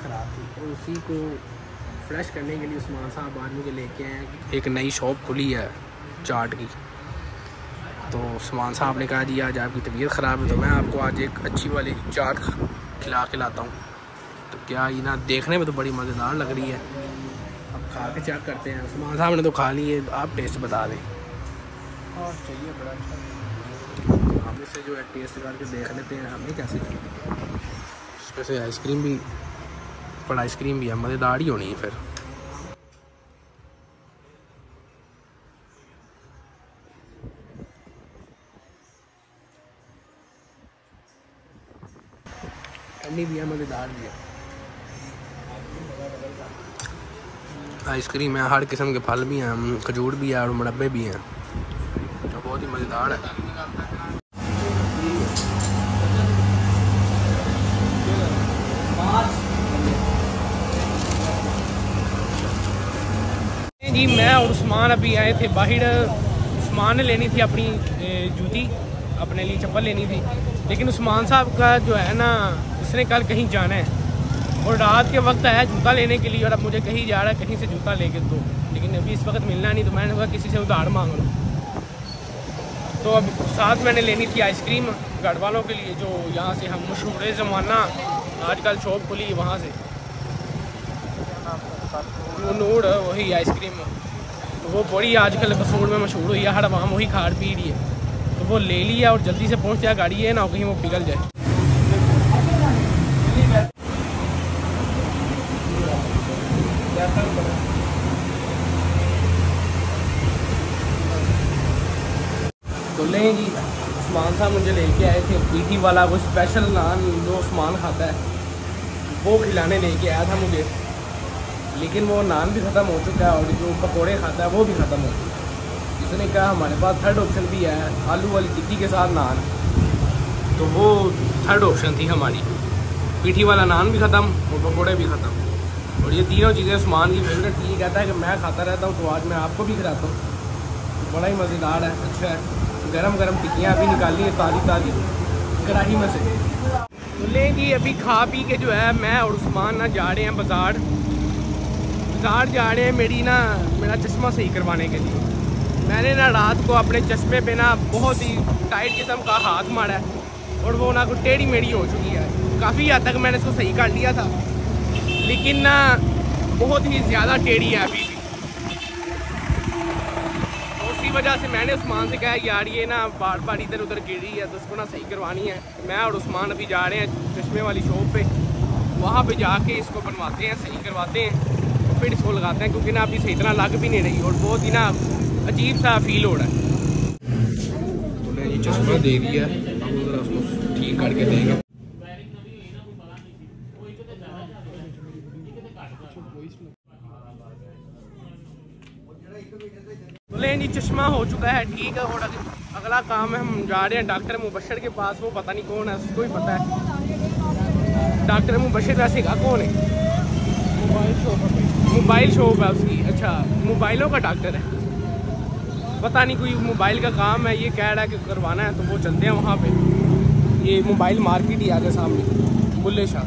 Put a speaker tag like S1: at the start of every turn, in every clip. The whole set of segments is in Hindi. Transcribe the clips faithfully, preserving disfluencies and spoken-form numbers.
S1: ख़राब थी और उसी को फ्रेश करने के लिए उस्मान साहब आज मुझे लेके आए। एक नई शॉप खुली है चाट की, तो उस्मान साहब ने कहा जी आज आपकी तबीयत ख़राब है तो मैं आपको आज एक अच्छी वाली चाट खिला के लाता हूँ। तो क्या ये ना देखने में तो बड़ी मज़ेदार लग रही है, अब खा के चेक करते हैं। उस्मान साहब ने तो खा ली है, आप टेस्ट बता दें। और चाहिए बड़ा अच्छा, हम इसे जो है टेस्ट करके देख लेते हैं हमें कैसे चाहिए। इसमें से आइसक्रीम भी, बड़ा आइसक्रीम भी है, मज़ेदार ही होनी है फिर। ठंडी भी है, मज़ेदार भी है। आइसक्रीम है, हर किस्म के फल भी हैं, खजूर भी है और मुरब्बे भी हैं, तो बहुत ही मज़ेदार है। जी मैं और उस्मान अभी आए थे बाहर। उस्मान ने लेनी थी अपनी जूती, अपने लिए चप्पल लेनी थी, लेकिन उस्मान साहब का जो है ना, उसने कल कहीं जाना है और रात के वक्त आया जूता लेने के लिए, और अब मुझे कहीं जा रहा है कहीं से जूता लेके दो, लेकिन अभी इस वक्त मिलना नहीं, तो मैंने कहा किसी से उधार मांग लो। तो अब साथ मैंने लेनी थी आइसक्रीम गढ़ वालों के लिए, जो यहाँ से हम मशहूर ज़माना आजकल शॉप खुली वहाँ से नूर वही आइसक्रीम, तो वो बड़ी आजकल कसूर में मशहूर हुई है, हर वहाँ वही खाड़ पी रही है, तो वो ले लिया और जल्दी से पहुँच जाए, गाड़ी है ना कहीं वो पिघल जाए। तो लें जी, उस्मान साहब मुझे लेके आए थे पीठी वाला वो स्पेशल नान जो उस्मान खाता है वो खिलाने लेके आया था मुझे, लेकिन वो नान भी ख़त्म हो चुका है और जो पकोड़े खाता है वो भी ख़त्म हो चुका है। इसने कहा हमारे पास थर्ड ऑप्शन भी है, आलू वाली टिक्की के साथ नान, तो वो थर्ड ऑप्शन थी हमारी। पीठी वाला नान भी ख़त्म और पकोड़े भी ख़त्म, और ये तीनों चीज़ें उस्मान की फेवरेट थी। कहता है कि मैं खाता रहता हूँ तो आज मैं आपको भी खिलाता हूँ, तो बड़ा ही मज़ेदार है, अच्छा है। गरम गरम टिक्कियाँ अभी निकाली है ताज़ी ताज़ी कढ़ाई में से। तो लें जी, अभी खा पी के जो है मैं और उस्मान ना जा रहे हैं बाज़ार बाज़ार जा रहे हैं मेरी ना मेरा चश्मा सही करवाने के लिए। मैंने ना रात को अपने चश्मे पे ना बहुत ही टाइट किस्म का हाथ मारा है और वो ना कुछ टेढ़ी मेढ़ी हो चुकी है, काफ़ी हद तक मैंने इसको सही कर लिया था, लेकिन ना बहुत ही ज़्यादा टेढ़ी है अभी भी। इसी वजह से मैंने उस्मान से कहा यार ये ना बार बार इधर उधर गिर रही है तो उसको ना सही करवानी है। मैं और उस्मान अभी जा रहे हैं चश्मे वाली शॉप पे, वहाँ पे जाके इसको बनवाते हैं, सही करवाते हैं, फिर इसको लगाते हैं, क्योंकि ना अभी सही तरह लग भी नहीं रही और बहुत ही ना अजीब सा फील हो रहा है। तो मैंने ये चश्मा दे दिया, अब जरा उसको ठीक करके देंगे। लें जी, चश्मा हो चुका है ठीक है, और अगला काम है हम जा रहे हैं डॉक्टर मुबशर के पास। वो पता नहीं कौन है, उसको ही पता है डॉक्टर मुबशर वैसे का कौन है, मोबाइल शॉप मोबाइल शॉप है उसकी। अच्छा, मोबाइलों का डॉक्टर है, पता नहीं कोई मोबाइल का काम है, ये कह रहा है कि करवाना है, तो वो चलते हैं वहाँ पे। ये मोबाइल मार्केट ही आगे सामने बुल्ले शाह।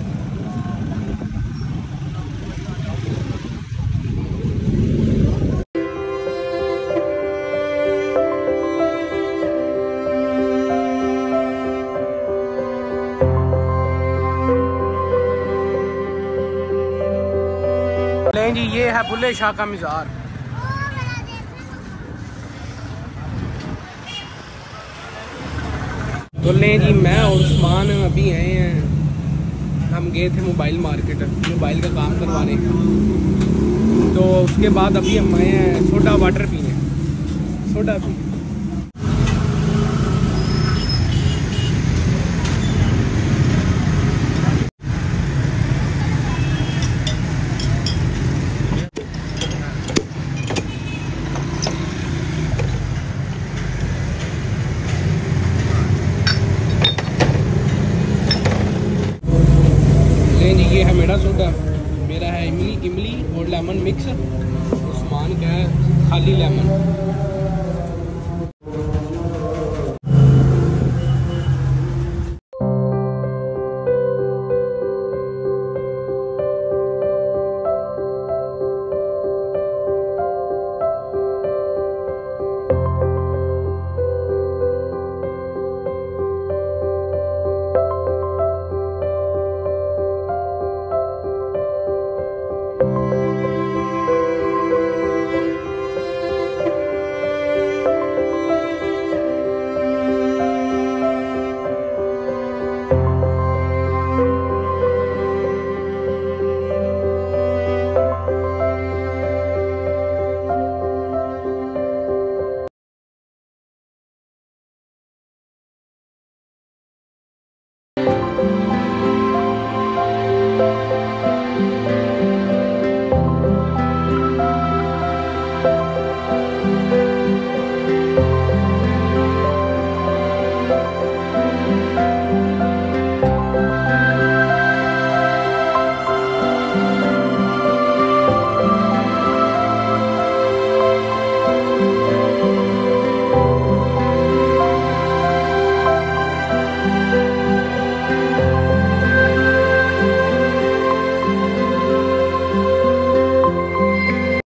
S1: जी ये है बुल्ले शाह का मज़ार। तो लें जी, मैं और उस्मान अभी आए हैं, हम गए थे मोबाइल मार्केट मोबाइल का काम करवाने, तो उसके बाद अभी हम आए हैं सोडा वाटर पीने, सोडा पी। ये है मेरा सोडा, मेरा है इमली इमली और लेमन मिक्स, उस्मान का है खाली लेमन।